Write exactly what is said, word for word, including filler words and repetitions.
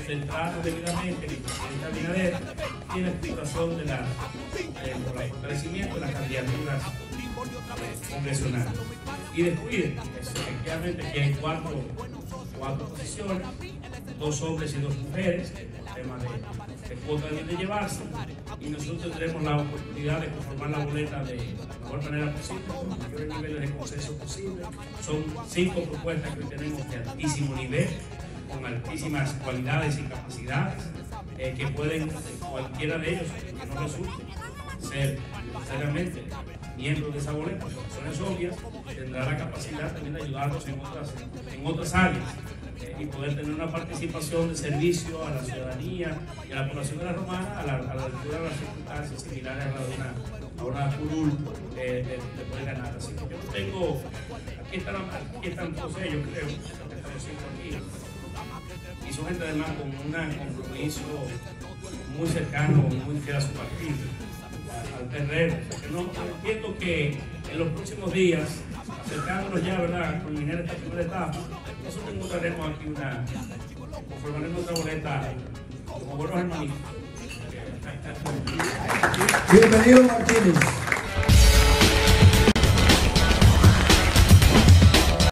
concentrarnos debidamente en el presidente Abinader y en la estructuración de la, de, el fortalecimiento de las candidaturas congresionales. Y descuiden, efectivamente, que hay cuatro, cuatro posiciones, dos hombres y dos mujeres, el tema de, de cuota deben de llevarse, y nosotros tendremos la oportunidad de conformar la boleta de la mejor manera posible, con los mayores niveles de consenso posible. Son cinco propuestas que hoy tenemos de altísimo nivel, con altísimas cualidades y capacidades, eh, que pueden, cualquiera de ellos, que no resulte ser necesariamente miembros de esa boleta, por razones obvias, tendrá la capacidad también de ayudarnos en otras, en otras áreas, eh, y poder tener una participación de servicio a la ciudadanía y a la población de la Romana a la, a la altura de las circunstancias similares a la de una, a una curul eh, de, de poder ganar. Así que yo no tengo, aquí están, aquí están todos ellos, creo, que estamos aquí, y son gente además con un compromiso muy cercano, muy fiel a su partido, al P R M. O sea, que no, entiendo que en los próximos días, acercándonos ya, ¿verdad?, a culminar esta primera etapa, nosotros encontraremos aquí una, conformaremos otra boleta como buenos hermanitos. Bienvenido, Martínez.